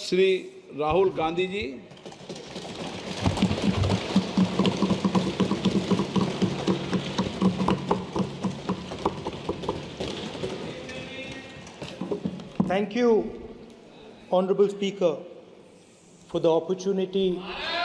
Shri Rahul Gandhi ji. Thank you, Honorable Speaker, for the opportunity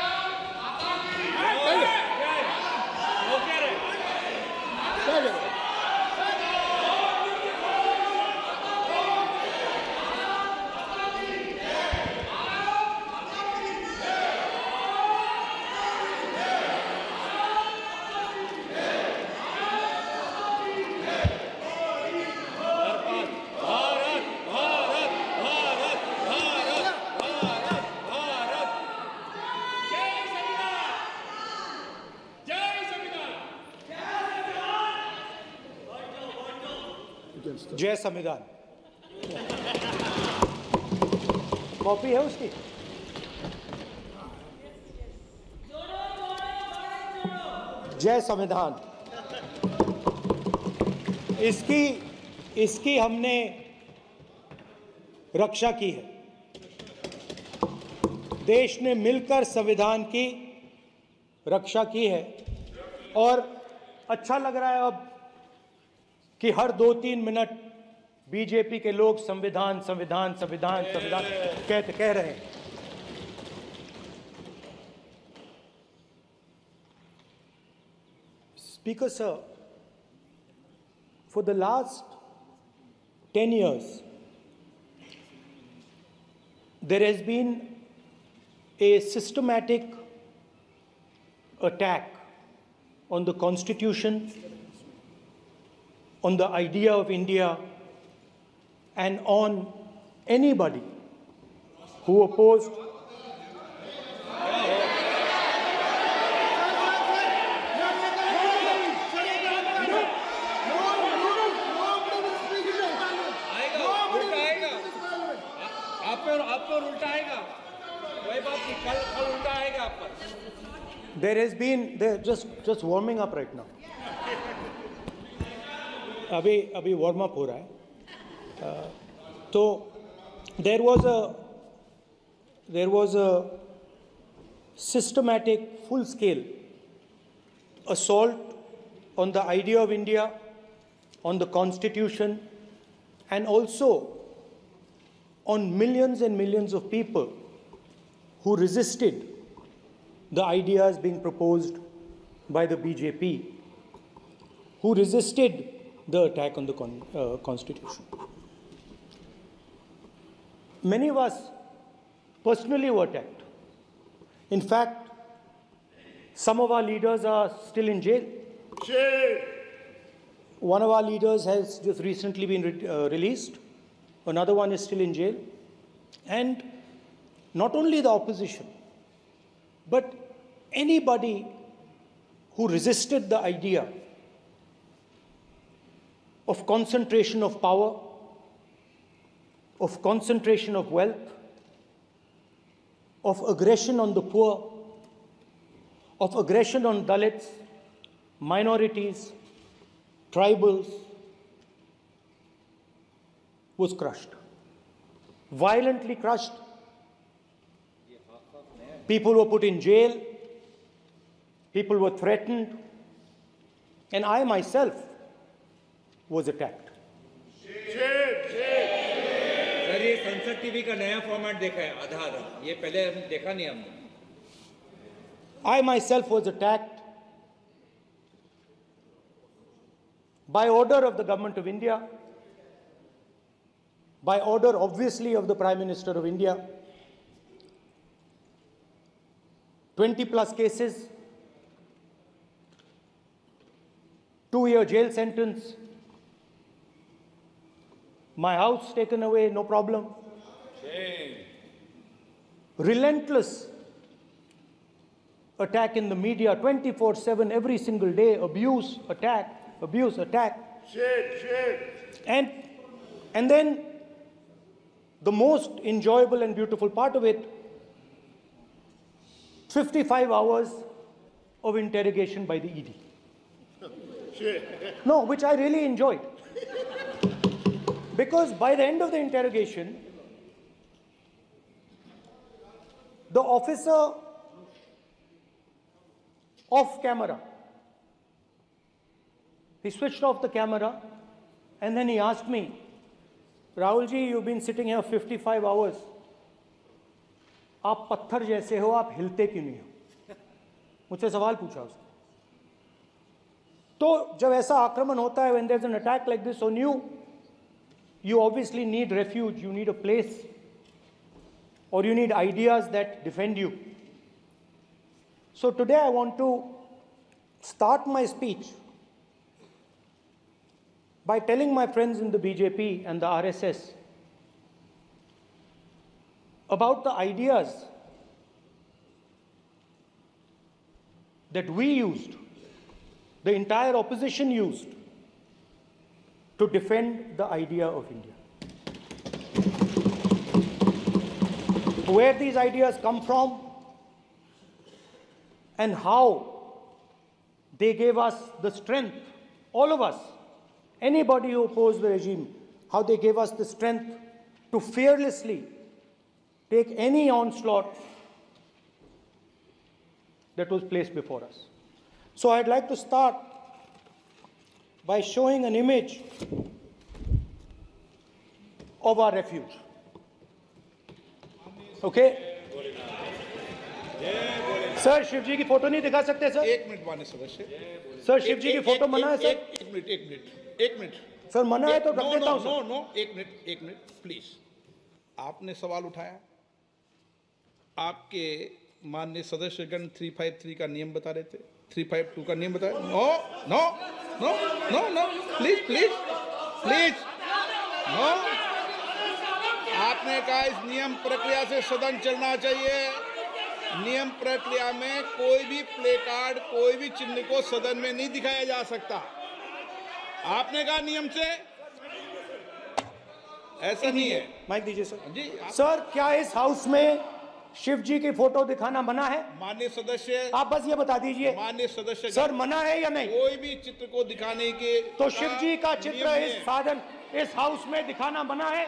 जय संविधान। Copy है उसकी? जय संविधान। इसकी हमने रक्षा की है। देश ने मिलकर संविधान की रक्षा की है और अच्छा लग रहा है अब कि हर 2-3 मिनट बीजेपी के लोग संविधान संविधान संविधान संविधान कह रहे हैं। Speaker sir, for the last 10 years, there has been a systematic attack on the Constitution, on the idea of India, and on anybody who opposed There has been, just warming up right now. अभी warm up हो रहा है। तो there was a systematic, full-scale assault on the idea of India, on the Constitution, and also on millions and millions of people who resisted the ideas being proposed by the BJP, who resisted the attack on the Constitution. Many of us personally were attacked. In fact, some of our leaders are still in jail. One of our leaders has just recently been released. Another one is still in jail. And not only the opposition, but anybody who resisted the idea of concentration of power, of concentration of wealth, of aggression on the poor, of aggression on Dalits, minorities, tribals, was crushed. Violently crushed. People were put in jail. People were threatened. And I myself was attacked. Sir ये Sansad TV का नया format देखा है आधा ये पहले हम देखा नहीं हमने I myself was attacked by order of the government of India, by order obviously of the Prime Minister of India. 20+ cases, 2-year jail sentence, my house taken away, no problem. Relentless attack in the media, 24/7, every single day, abuse, attack. And then the most enjoyable and beautiful part of it, 55 hours of interrogation by the ED. No, which I really enjoyed. Because by the end of the interrogation, the officer off camera, he switched off the camera and then he asked me, Rahul ji, you've been sitting here 55 hours. आप पत्थर जैसे हो, आप हिलते क्यों नहीं हो? मुझसे सवाल पूछा उसने. तो जब ऐसा आक्रमण होता है, when there's an attack like this on you, you obviously need refuge, you need a place, or you need ideas that defend you. So today I want to start my speech by telling my friends in the BJP and the RSS about the ideas that we used, the entire opposition used, to defend the idea of India. Where these ideas come from and how they gave us the strength, all of us, anybody who opposed the regime, how they gave us the strength to fearlessly take any onslaught that was placed before us. So I'd like to start by showing an image of our refuge. Okay? Sir Shiv ji की photo नहीं दिखा सकते sir? एक minute माननीय सदस्य. Sir Shiv ji की photo मना है सर? एक मिनट. सर मना है तो रख देता हूं सर. नो, एक मिनट प्लीज. आपने सवाल उठाया, आपके माननीय सदस्यगण 353 का नियम बता रहे थे, 352 का नियम बताया. No, please no. आपने कहा इस नियम प्रक्रिया से सदन चलना चाहिए. नियम प्रक्रिया में कोई भी प्ले कार्ड, कोई भी चिन्ह को सदन में नहीं दिखाया जा सकता. आपने कहा नियम से, ऐसा नहीं है. माइक दीजिए सर. जी सर क्या इस हाउस में शिव जी की फोटो दिखाना मना है? माननीय सदस्य, आप बस ये बता दीजिए माननीय सदस्य सर, मना है या नहीं? कोई भी चित्र को दिखाने के तो शिव जी का चित्र नियम इस है. साधन, इस हाउस में दिखाना मना है?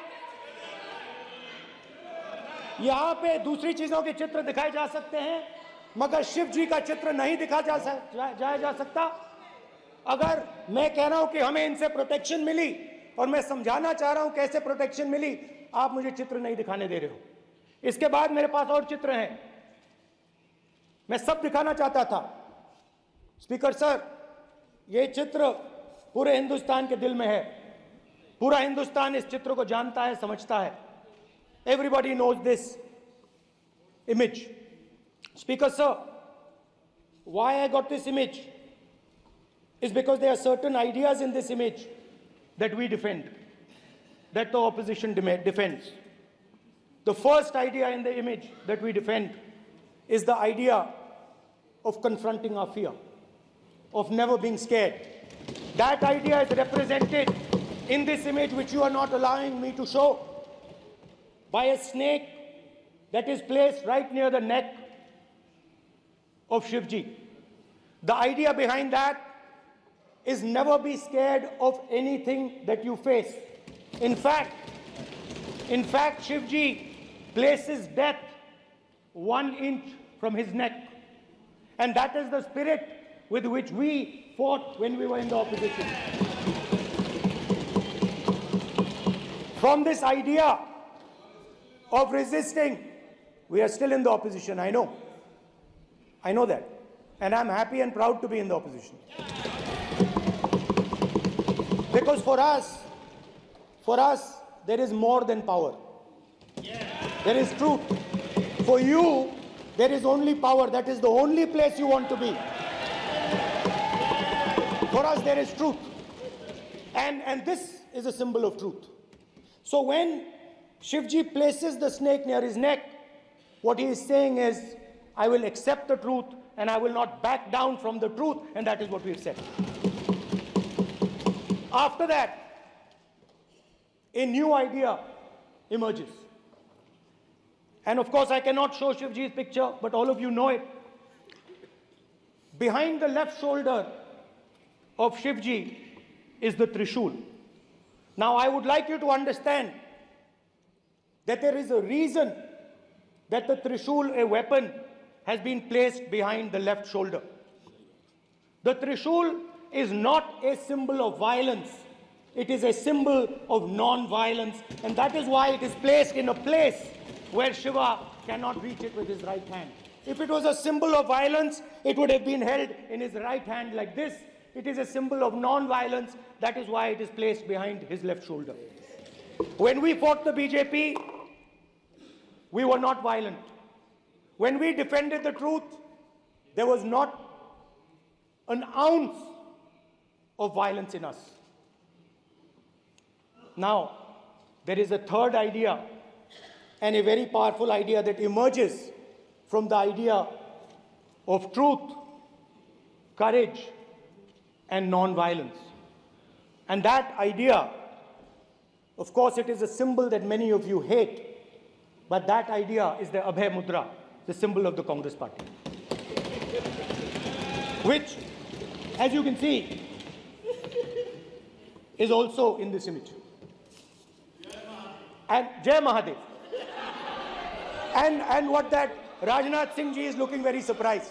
यहाँ पे दूसरी चीजों के चित्र दिखाए जा सकते हैं, मगर शिव जी का चित्र नहीं दिखा जा सकता. अगर मैं कह रहा हूं कि हमें इनसे प्रोटेक्शन मिली और मैं समझाना चाह रहा हूं कैसे प्रोटेक्शन मिली, आप मुझे चित्र नहीं दिखाने दे रहे हो. इसके बाद मेरे पास और चित्र हैं, मैं सब दिखाना चाहता था. स्पीकर सर, ये चित्र पूरे हिंदुस्तान के दिल में है. पूरा हिंदुस्तान इस चित्र को जानता है, समझता है. Everybody knows this image. Speaker sir, why I got this image is because there are certain ideas in this image that we defend, that the opposition defends. The first idea in the image that we defend is the idea of confronting our fear, of never being scared. That idea is represented in this image, which you are not allowing me to show, by a snake that is placed right near the neck of Shivji. The idea behind that is never be scared of anything that you face. In fact, Shivji places death 1 inch from his neck. And that is the spirit with which we fought when we were in the opposition. From this idea of resisting, we are still in the opposition, I know. I know that. And I'm happy and proud to be in the opposition. Because for us, there is more than power. There is truth. For you, there is only power. That is the only place you want to be. For us, there is truth. And this is a symbol of truth. So when Shivji places the snake near his neck, what he is saying is, I will accept the truth and I will not back down from the truth, and that is what we've said. After that, a new idea emerges. And of course, I cannot show Shivji's picture, but all of you know it. Behind the left shoulder of Shivji is the Trishul. Now, I would like you to understand that there is a reason that the Trishul, a weapon, has been placed behind the left shoulder. The Trishul is not a symbol of violence. It is a symbol of non-violence, and that is why it is placed in a place where Shiva cannot reach it with his right hand. If it was a symbol of violence, it would have been held in his right hand like this. It is a symbol of non-violence. That is why it is placed behind his left shoulder. When we fought the BJP, we were not violent. When we defended the truth, there was not an ounce of violence in us. Now, there is a third idea, and a very powerful idea that emerges from the idea of truth, courage, and non-violence. And that idea, of course, it is a symbol that many of you hate, but that idea is the Abhay Mudra, the symbol of the Congress Party, which, as you can see, is also in this image. And Jai Mahadev. And what that Rajnath Singh ji is looking very surprised.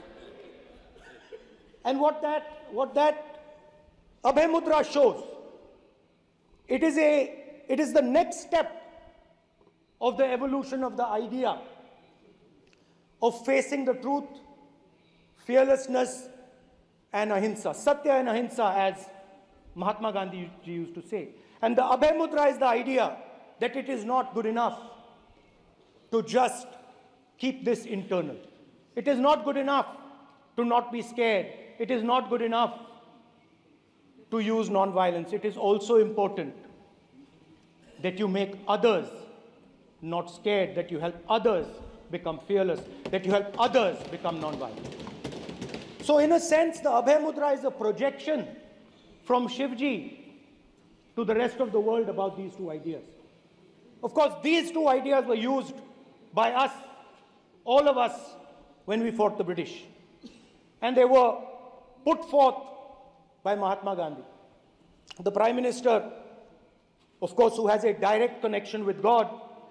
And what that Abhay Mudra shows, it is the next step of the evolution of the idea of facing the truth, fearlessness, and ahimsa. Satya and ahimsa, as Mahatma Gandhi ji used to say. And the Abhay Mudra is the idea that it is not good enough to just keep this internal. It is not good enough to not be scared. It is not good enough to use non-violence. It is also important that you make others not scared, that you help others become fearless, that you help others become non-violent. So in a sense, the Abhay Mudra is a projection from Shivji to the rest of the world about these two ideas. Of course, these two ideas were used by us, all of us, when we fought the British. And they were put forth by Mahatma Gandhi. The Prime Minister, of course, who has a direct connection with God,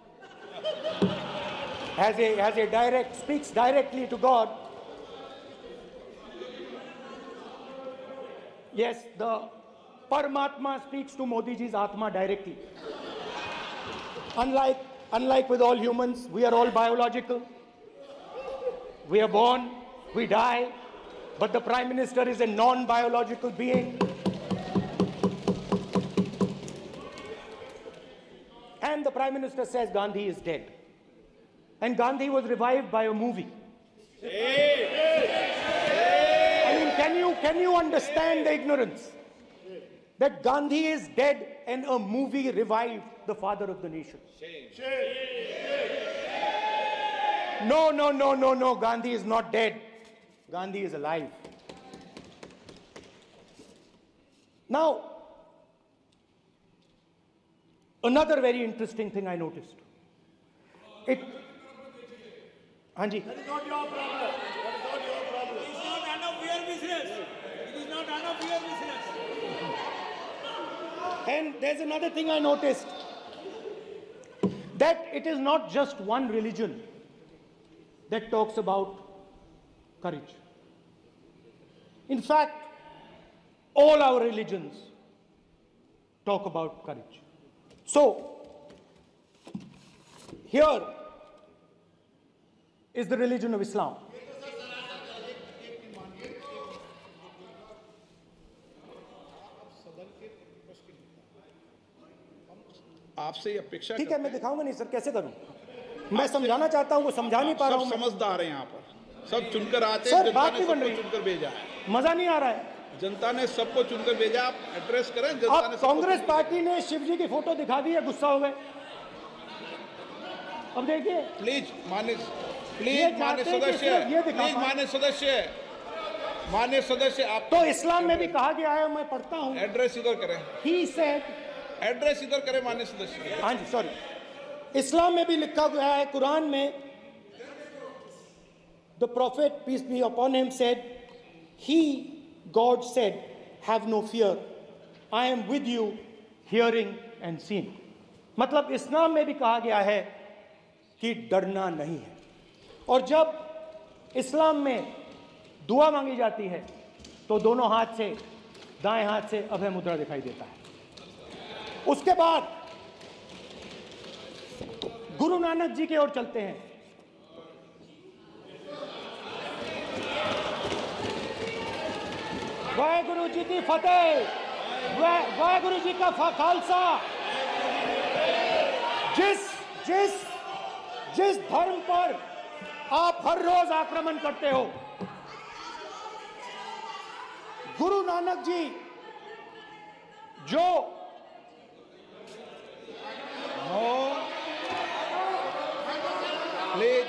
speaks directly to God. Yes, the Paramatma speaks to Modi ji's Atma directly. Unlike with all humans, we are all biological. We are born, we die, but the Prime Minister is a non-biological being. And the Prime Minister says Gandhi is dead. And Gandhi was revived by a movie. I mean, can you understand the ignorance? That Gandhi is dead and a movie revived the father of the nation. No, Gandhi is not dead. Gandhi is alive. Now, another very interesting thing I noticed. Hanji. That is not your problem. That is not your problem. It is not none of your business. It is not none of your business. And there's another thing I noticed. That it is not just one religion that talks about courage. In fact, all our religions talk about courage. So, here is the religion of Islam. आपसे अपेक्षा ठीक है, मैं दिखाऊंगा नहीं sir, कैसे करूं? मैं समझाना चाहता हूं, वो समझा नहीं पा रहा हूं। समझदार हैं यहाँ पर, सब चुनकर आते हैं। सर, जनता बात ने नहीं बन सबको रही। चुनकर भेजा है। मजा नहीं आ रहा है। जनता ने सबको चुनकर भेजा, आप एड्रेस करें। जनता ने अब कांग्रेस पार्टी ने शिवजी की फोटो दिखा दी है, गुस्सा हो गए। अब देखिए, प्लीज मान्य सदस्य आप तो इस्लाम में भी कहा गया है, मैं पढ़ता हूं। एड्रेस इधर करें। He said, एड्रेस इधर करें मान्य सदस्य। हाँ जी, सॉरी, इस्लाम में भी लिखा गया है, कुरान में, the prophet, peace be upon him, said, God said, have no fear, I am with you, hearing and seeing. मतलब इस्लाम में भी कहा गया है कि डरना नहीं है। और जब इस्लाम में दुआ मांगी जाती है तो दोनों हाथ से, दाएं हाथ से अभय मुद्रा दिखाई देता है। उसके बाद गुरु नानक जी की ओर चलते हैं। वाहेगुरु जी की फतेह, वाहेगुरु जी का खालसा। जिस धर्म पर आप हर रोज आक्रमण करते हो, गुरु नानक जी जो please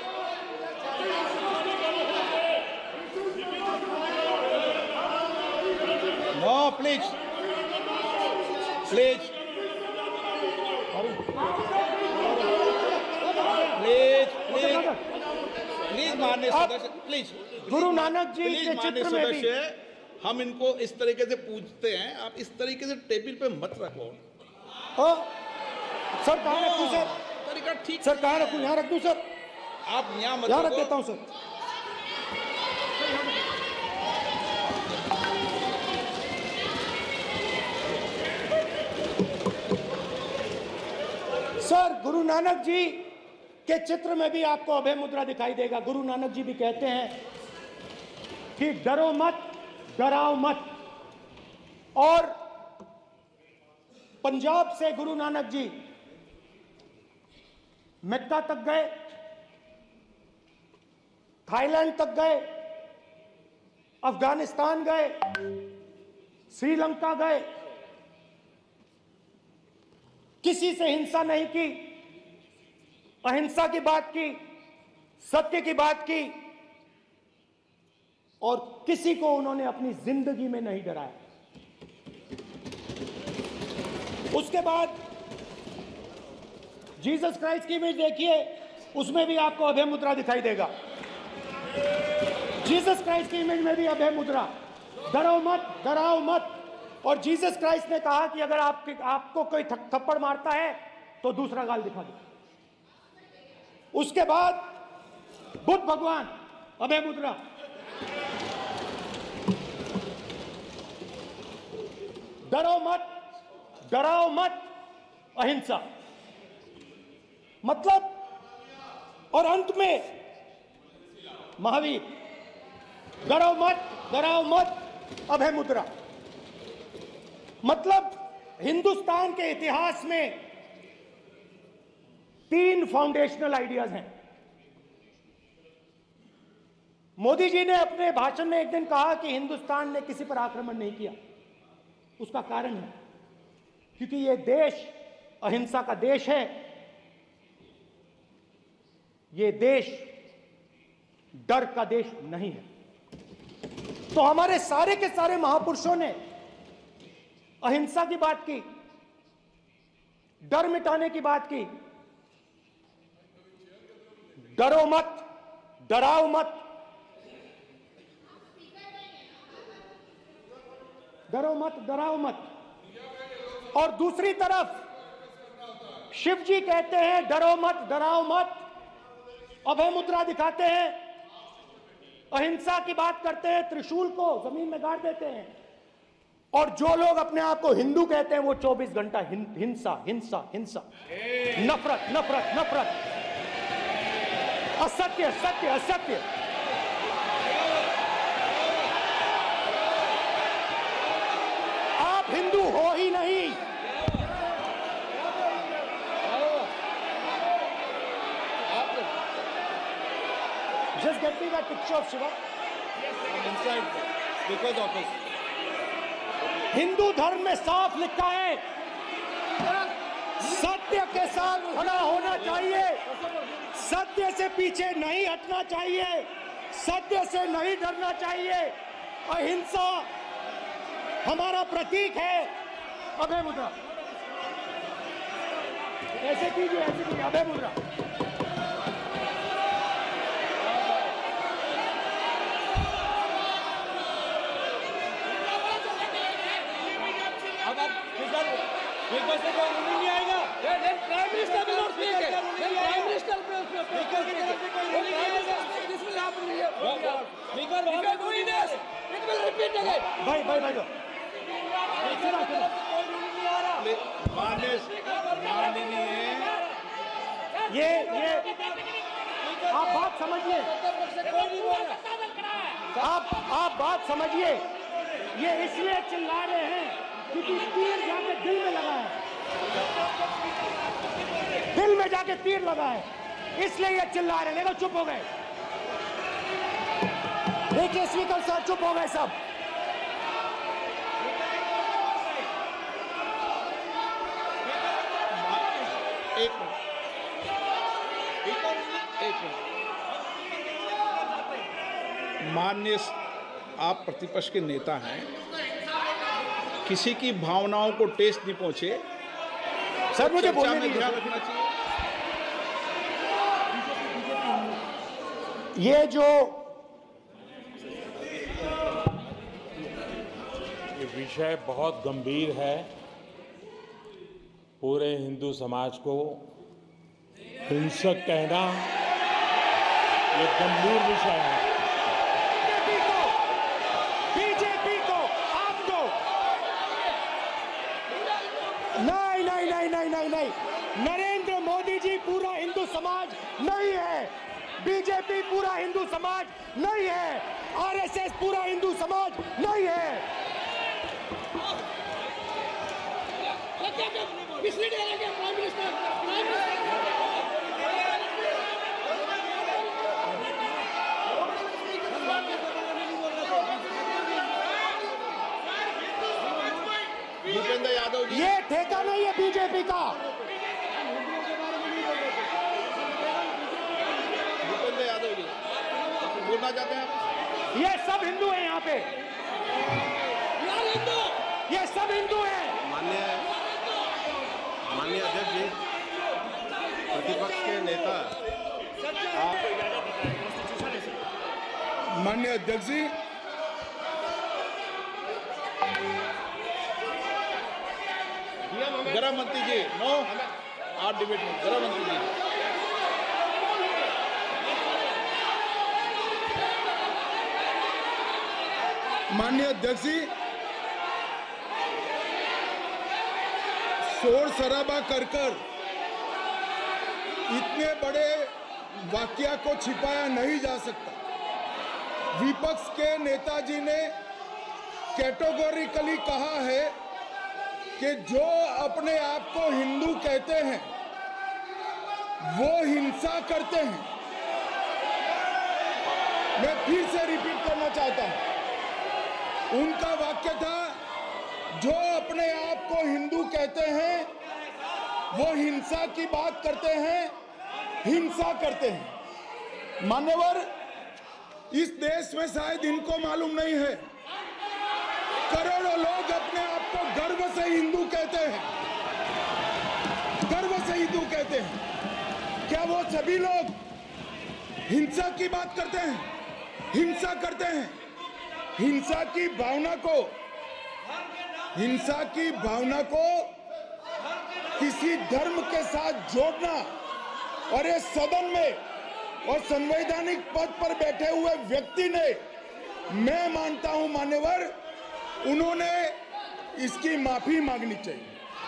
no, please please please please please माननीय सदस्य, please Guru Nanak ji please के माननीय चित्र में भी सदस्य, हम इनको इस तरीके से पूछते हैं, आप इस तरीके से टेबल पे मत रखो। सर कहाँ रखूं सर? तरीका ठीक सर कहाँ रखूं? यहाँ रख दूं सर? आप यहाँ मत यहाँ रख रखो। देता हूं सर। सर गुरु नानक जी के चित्र में भी आपको अभय मुद्रा दिखाई देगा। गुरु नानक जी भी कहते हैं कि डरो मत, डराओ मत। और पंजाब से गुरु नानक जी मक्का तक गए, थाईलैंड तक गए, अफगानिस्तान गए, श्रीलंका गए, किसी से हिंसा नहीं की, अहिंसा की बात की, सत्य की बात की, और किसी को उन्होंने अपनी जिंदगी में नहीं डराया। उसके बाद जीसस क्राइस्ट की इमेज देखिए, उसमें भी आपको अभय मुद्रा दिखाई देगा। जीसस क्राइस्ट की इमेज में भी अभय मुद्रा, डरो मत, डराओ मत। और जीसस क्राइस्ट ने कहा कि अगर आपको कोई थप्पड़ मारता है तो दूसरा गाल दिखा दो। उसके बाद बुद्ध भगवान, अभय मुद्रा। डरो मत, डराओ मत, अहिंसा। मतलब, और अंत में महावीर, डरो मत, डराओ मत, अभय मुद्रा। मतलब हिंदुस्तान के इतिहास में 3 फाउंडेशनल आइडियाज हैं। मोदी जी ने अपने भाषण में एक दिन कहा कि हिंदुस्तान ने किसी पर आक्रमण नहीं किया। उसका कारण है क्योंकि यह देश अहिंसा का देश है। यह देश डर का देश नहीं है। तो हमारे सारे के सारे महापुरुषों ने अहिंसा की बात की, डर मिटाने की बात की। डरो मत, डराओ मत, डरो मत, डराओ मत। और दूसरी तरफ शिव जी कहते हैं डरो मत, डराओ मत, अभय मुद्रा दिखाते हैं, अहिंसा की बात करते हैं, त्रिशूल को जमीन में गाड़ देते हैं। और जो लोग अपने आप को हिंदू कहते हैं वो 24 घंटा हिंसा, हिंसा, हिंसा, नफरत, नफरत, नफरत, असत्य, सत्य, असत्य। आप हिंदू हो ही नहीं। Just get me that picture of Shiva. inside because of this. Hindu धर्म में साफ लिखा है, सत्य के साथ खड़ा होना चाहिए, सत्य से पीछे नहीं हटना चाहिए, सत्य से नहीं डरना चाहिए। अहिंसा हमारा प्रतीक है। अभय मुद्रा ऐसे कीजिए, ऐसे कीजिए, अभय मुद्रा। नहीं आएगा। प्राइम मिनिस्टर भी ये आप बात समझिए, आप बात समझिए। ये इसलिए चिल्ला रहे हैं क्योंकि तीर जाके दिल में लगा है, दिल में जाके तीर लगा है, इसलिए ये चिल्ला रहे हैं। देखो चुप हो गए, देखिए स्पीकर साहब चुप हो गए सब। एक मिनट। माननीय, आप प्रतिपक्ष के नेता हैं, किसी की भावनाओं को ठेस नहीं पहुंचे सर, मुझे चर्चा बोलने में दीजिए। ध्यान रखना चाहिए। ये जो ये विषय बहुत गंभीर है, पूरे हिंदू समाज को हिंसक कहना ये गंभीर विषय है। बीजेपी को आपको नहीं, नरेंद्र मोदी जी पूरा हिंदू समाज नहीं है, बीजेपी पूरा हिंदू समाज नहीं है, आरएसएस पूरा हिंदू समाज नहीं है। भूपेंद्र यादव जी, ये ठेका नहीं है बीजेपी का। भूपेंद्र यादव जी बोलना चाहते हैं आप? ये सब हिंदू हैं यहाँ पे, ये सब हिंदू हैं। माननीय अध्यक्ष जी, प्रतिपक्ष के नेता, माननीय अध्यक्ष जी, गृह मंत्री जी, नो आप डिबेट में, गृह मंत्री जी। माननीय अध्यक्ष जी, शोर शराबा कर इतने बड़े वाकया को छिपाया नहीं जा सकता। विपक्ष के नेताजी ने कैटेगोरिकली कहा है कि जो अपने आप को हिंदू कहते हैं वो हिंसा करते हैं। मैं फिर से रिपीट करना चाहता हूं, उनका वाक्य था, जो अपने आप को हिंदू कहते हैं वो हिंसा की बात करते हैं, हिंसा करते हैं। मान्यवर, इस देश में शायद इनको मालूम नहीं है, करोड़ों लोग अपने आप को गर्व से हिंदू कहते हैं, गर्व से हिंदू कहते हैं। क्या वो सभी लोग हिंसा की बात करते हैं, हिंसा करते हैं? हिंसा की भावना को किसी धर्म के साथ जोड़ना, और ये सदन में और संवैधानिक पद पर बैठे हुए व्यक्ति ने, मैं मानता हूं मान्यवर, उन्होंने इसकी माफी मांगनी चाहिए।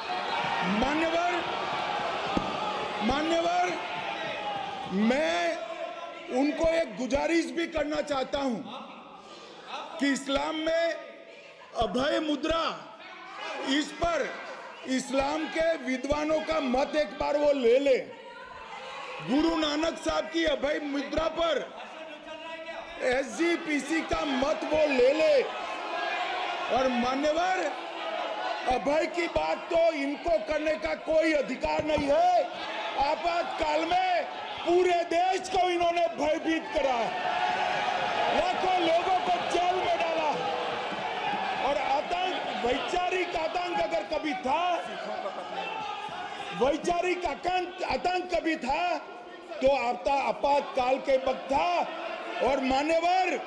मान्यवर, मैं उनको एक गुजारिश भी करना चाहता हूं कि इस्लाम में अभय मुद्रा, इस पर इस्लाम के विद्वानों का मत एक बार वो ले ले। गुरु नानक साहब की अभय मुद्रा पर एसजीपीसी का मत वो ले ले। और मान्यवर, अभय की बात तो इनको करने का कोई अधिकार नहीं है। आपातकाल में पूरे देश को इन्होंने भयभीत करा, लाखों लोगों को जेल में डाला, और आतंक, वैचारिक आतंक अगर कभी था, वैचारिक आतंक कभी था तो आपातकाल के वक्त था। और मान्यवर,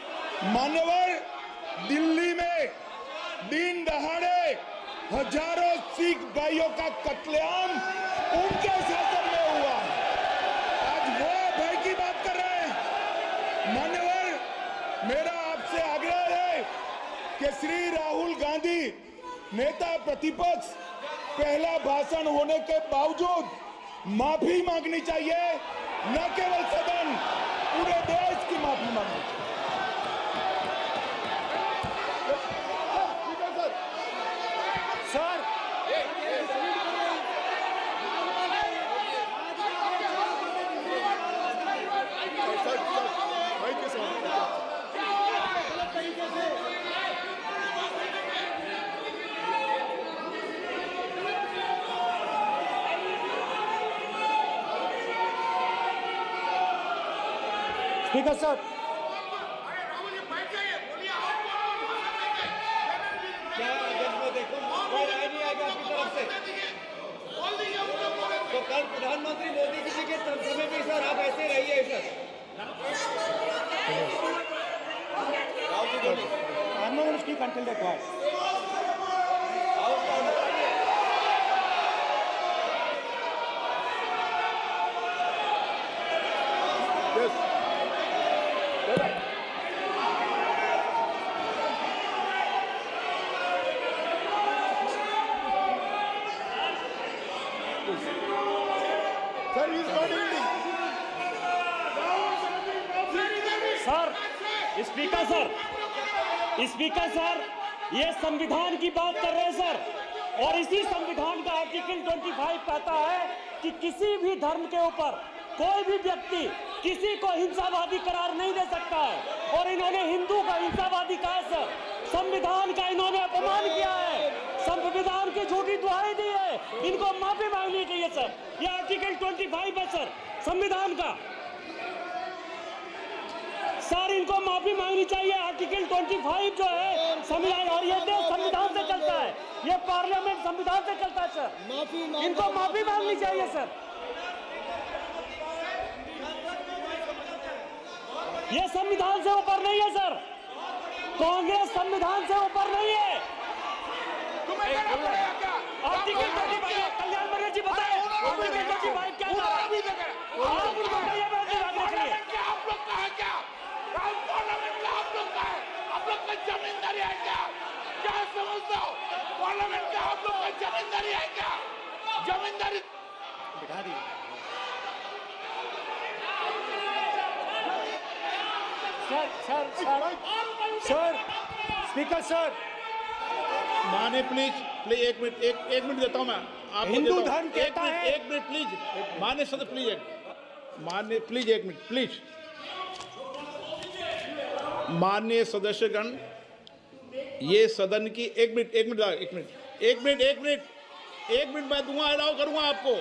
दिल्ली में दिन दहाड़े हजारों सिख भाइयों का कत्लेआम उनके शासन में हुआ। आज वो कि श्री राहुल गांधी नेता प्रतिपक्ष पहला भाषण होने के बावजूद माफी मांगनी चाहिए, न केवल सदन, पूरे देश की माफी मांगनी चाहिए। सर, स्पीकर सर, तो कल प्रधानमंत्री मोदी जी के समय भी सर आप ऐसे रहिए sir. I'm not going to speak until they're quiet. Speaker sir, ये संविधान की बात कर रहे हैं सर, और इसी संविधान का आर्टिकल 25 कहता है कि किसी भी धर्म के ऊपर कोई भी व्यक्ति किसी को हिंसावादी करार नहीं दे सकता है, और इन्होंने हिंदू का हिंसावादी कहा है सर। संविधान का इन्होंने अपमान किया है, संविधान की झूठी दुहाई दी है, इनको माफी मांगनी चाहिए सर। ये आर्टिकल 25 है सर संविधान का सर, इनको माफी मांगनी चाहिए। आर्टिकल 25 जो है संविधान, और ये देश संविधान से चलता है, ये पार्लियामेंट संविधान से चलता है सर, इनको माफी मांगनी चाहिए सर। ये संविधान से ऊपर नहीं है सर, कांग्रेस संविधान से ऊपर नहीं है। आर्टिकल 25 कल्याण बनर्जी जी बताए आर्टिकल 25 क्या था? आप उनको कहिए आप लोग कहा क्या पार्लियामेंट का आप लोग का जमींदारी है क्या समझते हो? पार्लियामेंट का आप लोग का जमींदारी है क्या? जमींदारी बिठा दी सर, स्पीकर सर, माने प्लीज एक मिनट देता हूं मैं आपको। हिंदू धर्म कहता है, एक मिनट प्लीज माने सदस्य प्लीज एक मिनट प्लीज। माननीय सदस्यगण, ये सदन की एक मिनट मैं दूंगा, अलाउ करूंगा आपको।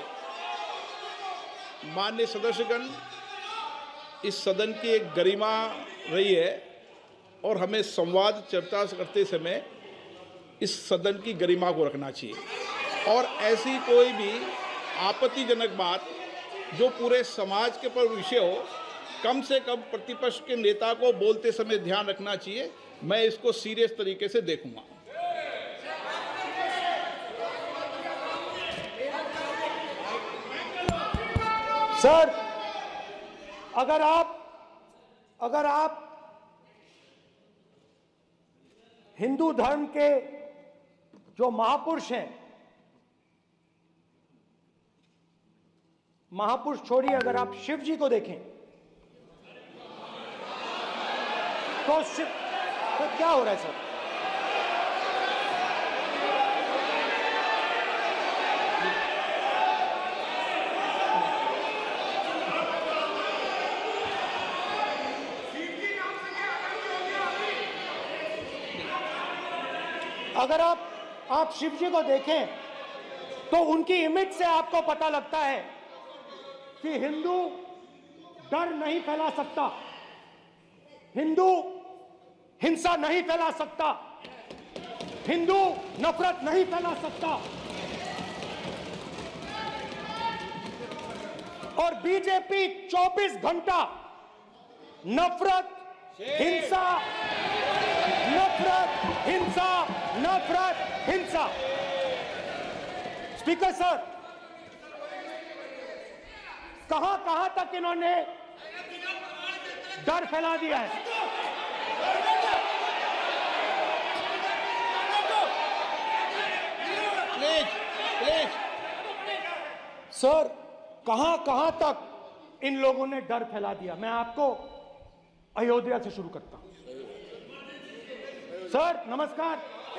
माननीय सदस्यगण, इस सदन की एक गरिमा रही है और हमें संवाद चर्चा करते समय इस सदन की गरिमा को रखना चाहिए, और ऐसी कोई भी आपत्तिजनक बात जो पूरे समाज के पर विषय हो, कम से कम प्रतिपक्ष के नेता को बोलते समय ध्यान रखना चाहिए। मैं इसको सीरियस तरीके से देखूंगा। सर, अगर आप हिंदू धर्म के जो महापुरुष हैं, महापुरुष छोड़िए, अगर आप शिव जी को देखें तो क्या हो रहा है सर? अगर आप शिव जी को देखें तो उनकी इमेज से आपको पता लगता है कि हिंदू डर नहीं फैला सकता, हिंदू हिंसा नहीं फैला सकता, हिंदू नफरत नहीं फैला सकता। और बीजेपी 24 घंटा नफरत, हिंसा, नफरत, हिंसा, नफरत, हिंसा। स्पीकर सर, कहां तक इन्होंने डर फैला दिया है? सर कहां कहां तक इन लोगों ने डर फैला दिया। मैं आपको अयोध्या से शुरू करता हूं। सर नमस्कार।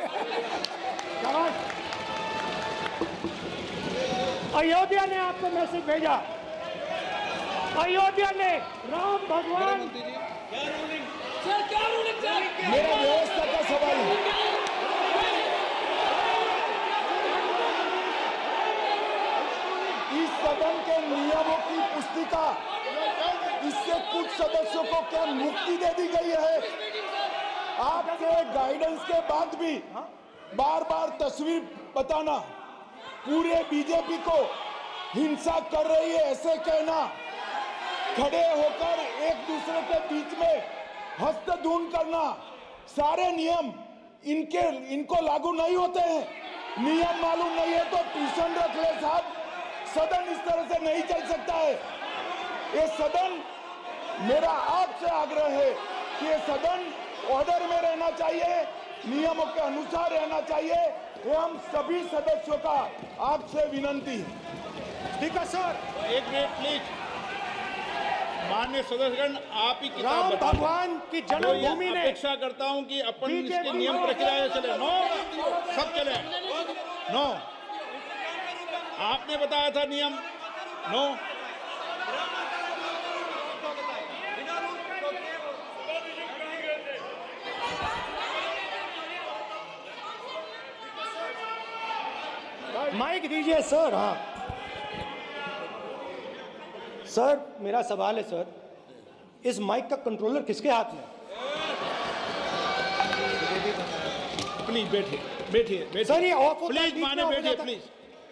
अयोध्या ने आपको मैसेज भेजा। अयोध्या ने राम भगवान। मेरा व्यवस्था का सवाल है। इस सदन के नियमों की पुस्तिका, इससे कुछ सदस्यों को क्या मुक्ति दे दी गई है? आपके गाइडेंस के बाद भी बार बार तस्वीर बताना, पूरे बीजेपी को हिंसा कर रही है ऐसे कहना, खड़े होकर एक दूसरे के बीच में हस्तधून करना, सारे नियम इनको लागू नहीं होते हैं। नियम मालूम नहीं है तो ट्यूशन रख ले साहब। सदन इस तरह से नहीं चल सकता है। ये सदन, मेरा आपसे आग्रह है कि ये सदन ऑर्डर में रहना चाहिए, नियमों के अनुसार रहना चाहिए। ये हम सभी सदस्यों का आपसे विनंती है। ठीक है सर। एक मिनट प्लीज। माननीय सदस्यगण, आप ही किताब राम बताओ। भगवान की जन्मभूमि ने अपेक्षा करता हूं कि अपन इसके नियम प्रक्रिया चले। नो, सब चले। नो, आपने बताया था नियम। नो, माइक दीजिए सर। हाँ सर, मेरा सवाल है सर, इस माइक का कंट्रोलर किसके हाथ में? प्लीज बैठिए बैठिए सर ये ऑफ होता है, प्लीज बीच में माने ऑफ हो बैठिए जाता है। प्लीज।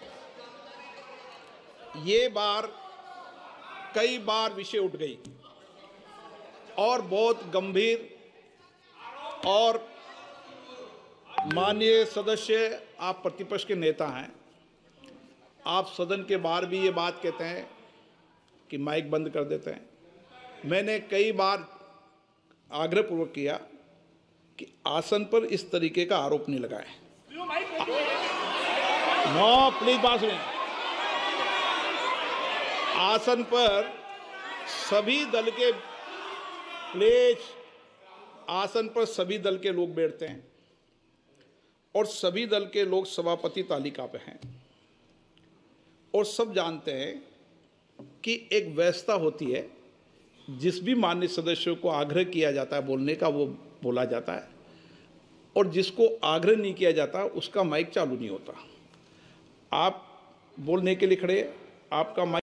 ये बार कई बार विषय उठ गई और बहुत गंभीर, और माननीय सदस्य, आप प्रतिपक्ष के नेता हैं, आप सदन के बाहर भी ये बात कहते हैं कि माइक बंद कर देते हैं। मैंने कई बार आग्रहपूर्वक किया कि आसन पर इस तरीके का आरोप नहीं लगाएं। नो, प्लीज बात सुनिए। आसन पर सभी दल के, प्लीज, आसन पर सभी दल के लोग बैठते हैं और सभी दल के लोग सभापति तालिका पे हैं, और सब जानते हैं कि एक व्यवस्था होती है, जिस भी माननीय सदस्यों को आग्रह किया जाता है बोलने का वो बोला जाता है, और जिसको आग्रह नहीं किया जाता उसका माइक चालू नहीं होता। आप बोलने के लिए खड़े, आपका माइक